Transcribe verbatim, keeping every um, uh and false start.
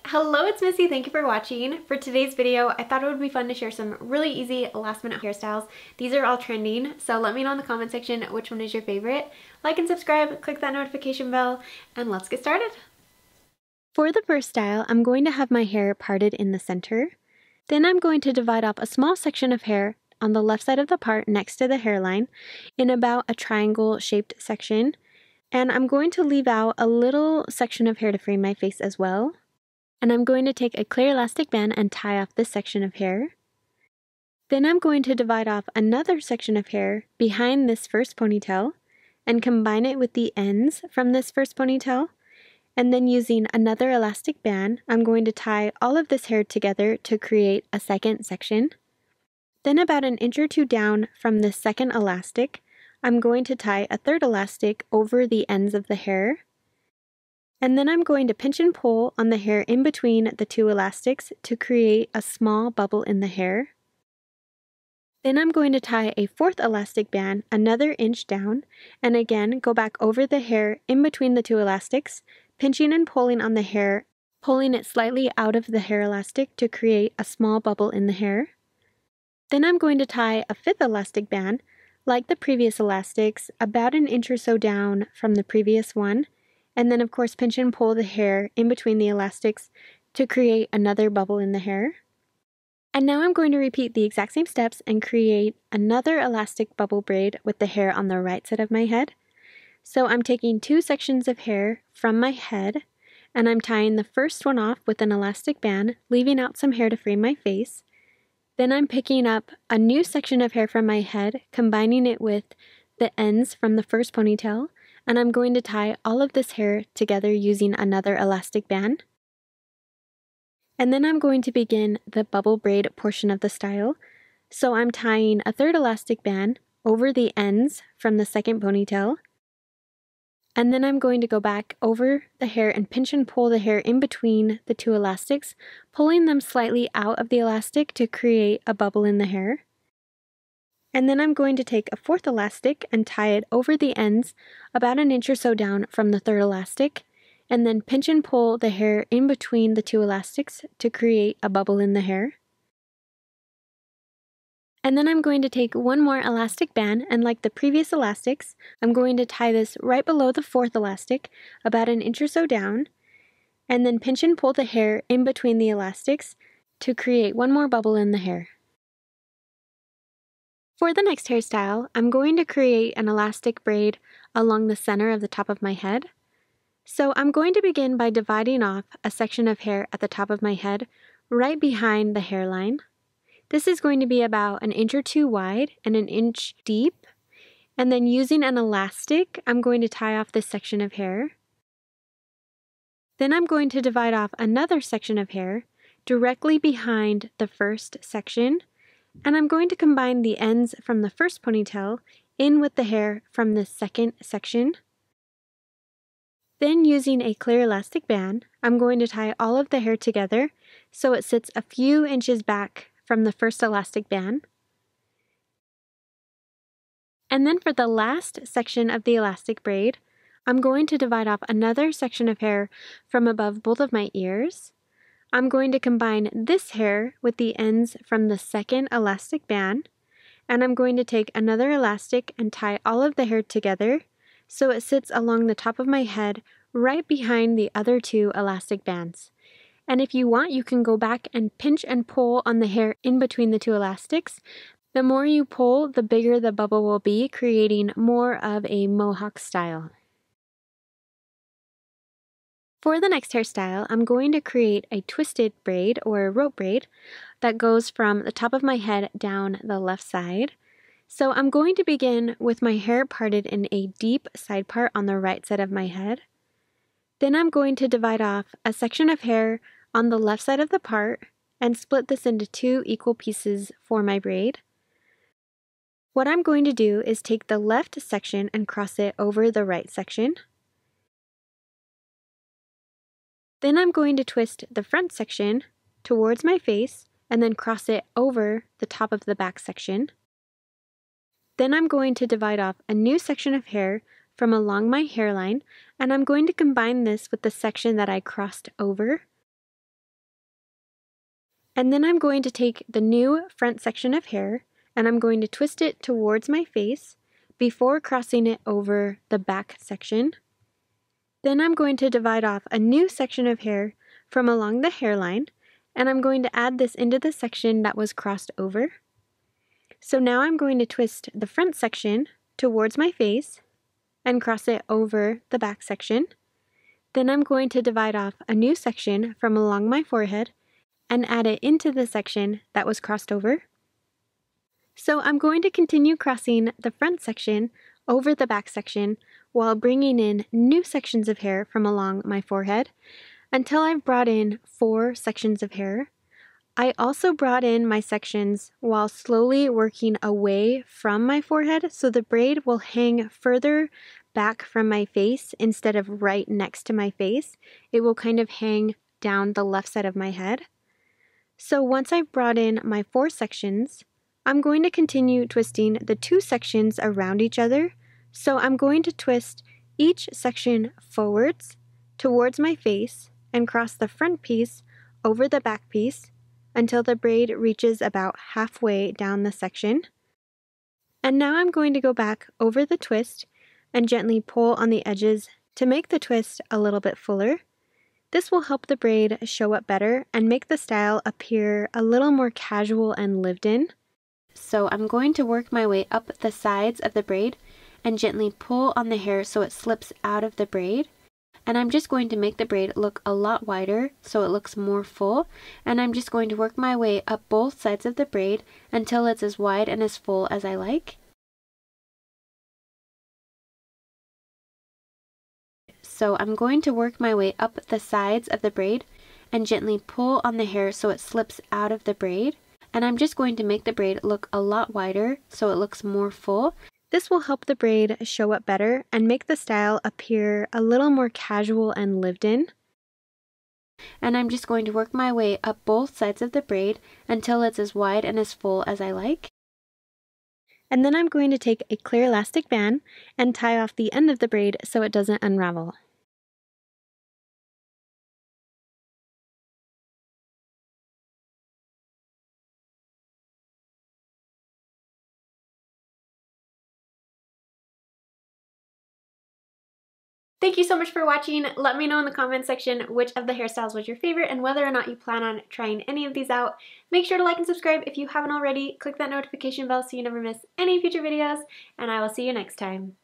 Hello, it's Missy. Thank you for watching. For today's video, I thought it would be fun to share some really easy last minute hairstyles. These are all trending, so let me know in the comment section which one is your favorite. Like and subscribe, click that notification bell, and let's get started. For the first style, I'm going to have my hair parted in the center. Then I'm going to divide off a small section of hair on the left side of the part next to the hairline in about a triangle shaped section. And I'm going to leave out a little section of hair to frame my face as well. And I'm going to take a clear elastic band and tie off this section of hair. Then I'm going to divide off another section of hair behind this first ponytail and combine it with the ends from this first ponytail. And then using another elastic band, I'm going to tie all of this hair together to create a second section. Then about an inch or two down from this second elastic, I'm going to tie a third elastic over the ends of the hair. And then I'm going to pinch and pull on the hair in between the two elastics to create a small bubble in the hair. Then I'm going to tie a fourth elastic band another inch down, and again go back over the hair in between the two elastics, pinching and pulling on the hair, pulling it slightly out of the hair elastic to create a small bubble in the hair. Then I'm going to tie a fifth elastic band, like the previous elastics, about an inch or so down from the previous one, and then of course pinch and pull the hair in between the elastics to create another bubble in the hair. And now I'm going to repeat the exact same steps and create another elastic bubble braid with the hair on the right side of my head. So I'm taking two sections of hair from my head, and I'm tying the first one off with an elastic band, leaving out some hair to frame my face. Then I'm picking up a new section of hair from my head, combining it with the ends from the first ponytail, and I'm going to tie all of this hair together using another elastic band. And then I'm going to begin the bubble braid portion of the style. So I'm tying a third elastic band over the ends from the second ponytail. And then I'm going to go back over the hair and pinch and pull the hair in between the two elastics, pulling them slightly out of the elastic to create a bubble in the hair. And then I'm going to take a fourth elastic and tie it over the ends about an inch or so down from the third elastic, and then pinch and pull the hair in between the two elastics to create a bubble in the hair. And then I'm going to take one more elastic band, and like the previous elastics, I'm going to tie this right below the fourth elastic, about an inch or so down, and then pinch and pull the hair in between the elastics to create one more bubble in the hair. For the next hairstyle, I'm going to create an elastic braid along the center of the top of my head. So I'm going to begin by dividing off a section of hair at the top of my head, right behind the hairline. This is going to be about an inch or two wide and an inch deep. And then using an elastic, I'm going to tie off this section of hair. Then I'm going to divide off another section of hair directly behind the first section. And I'm going to combine the ends from the first ponytail in with the hair from the second section. Then using a clear elastic band, I'm going to tie all of the hair together so it sits a few inches back from the first elastic band. And then for the last section of the elastic braid, I'm going to divide off another section of hair from above both of my ears. I'm going to combine this hair with the ends from the second elastic band, and I'm going to take another elastic and tie all of the hair together so it sits along the top of my head right behind the other two elastic bands. And if you want, you can go back and pinch and pull on the hair in between the two elastics. The more you pull, the bigger the bubble will be, creating more of a mohawk style. For the next hairstyle, I'm going to create a twisted braid or a rope braid that goes from the top of my head down the left side. So I'm going to begin with my hair parted in a deep side part on the right side of my head. Then I'm going to divide off a section of hair on the left side of the part and split this into two equal pieces for my braid. What I'm going to do is take the left section and cross it over the right section. Then I'm going to twist the front section towards my face and then cross it over the top of the back section. Then I'm going to divide off a new section of hair from along my hairline, and I'm going to combine this with the section that I crossed over. And then I'm going to take the new front section of hair and I'm going to twist it towards my face before crossing it over the back section. Then I'm going to divide off a new section of hair from along the hairline, and I'm going to add this into the section that was crossed over. So now I'm going to twist the front section towards my face and cross it over the back section. Then I'm going to divide off a new section from along my forehead and add it into the section that was crossed over. So I'm going to continue crossing the front section over the back section while bringing in new sections of hair from along my forehead until I've brought in four sections of hair. I also brought in my sections while slowly working away from my forehead so the braid will hang further back from my face instead of right next to my face. It will kind of hang down the left side of my head. So once I've brought in my four sections, I'm going to continue twisting the two sections around each other. So I'm going to twist each section forwards towards my face and cross the front piece over the back piece until the braid reaches about halfway down the section. And now I'm going to go back over the twist and gently pull on the edges to make the twist a little bit fuller. This will help the braid show up better and make the style appear a little more casual and lived in. So I'm going to work my way up the sides of the braid and gently pull on the hair so it slips out of the braid. And I'm just going to make the braid look a lot wider so it looks more full. And I'm just going to work my way up both sides of the braid until it's as wide and as full as I like. So I'm going to work my way up the sides of the braid and gently pull on the hair so it slips out of the braid. And I'm just going to make the braid look a lot wider so it looks more full. This will help the braid show up better and make the style appear a little more casual and lived in. And I'm just going to work my way up both sides of the braid until it's as wide and as full as I like. And then I'm going to take a clear elastic band and tie off the end of the braid so it doesn't unravel. Thank you so much for watching. Let me know in the comment section which of the hairstyles was your favorite and whether or not you plan on trying any of these out. Make sure to like and subscribe if you haven't already. Click that notification bell so you never miss any future videos, and I will see you next time.